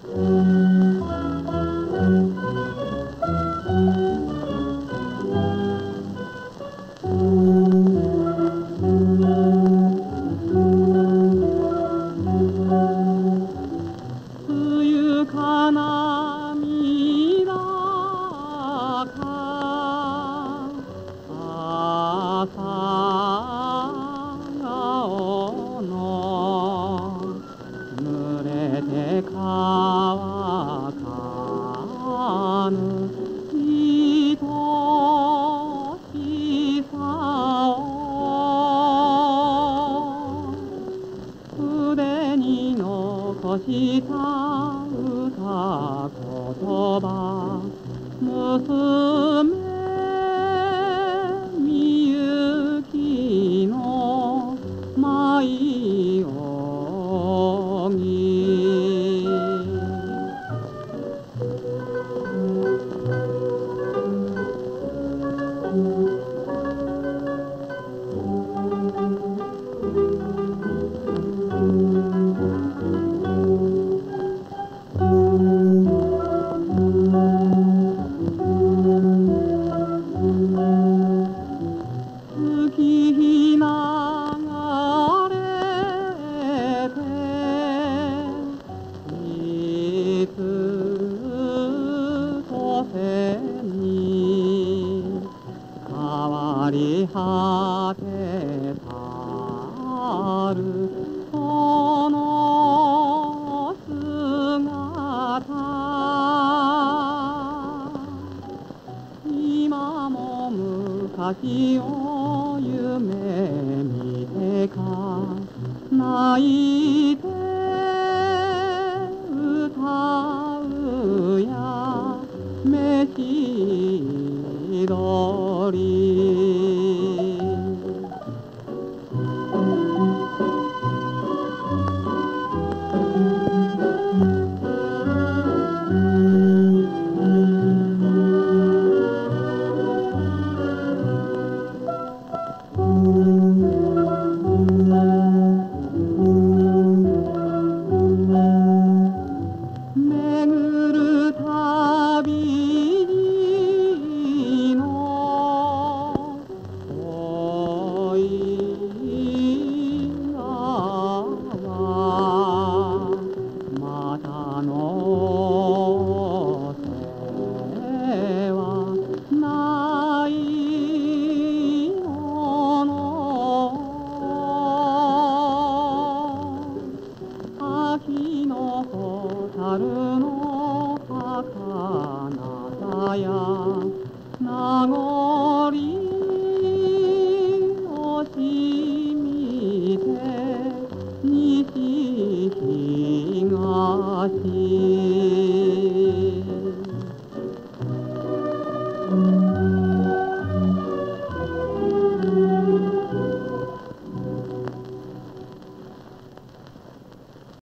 冬か涙か朝顔の濡れて乾かぬ愛しさを筆に残した歌言葉娘みゆきの舞扇月日流れていつとせに変わり果てたるその姿今も昔を夢見てか泣いて歌うやめしどり巡る旅路の恋川またのせはないもの秋の蛍の儚さや名残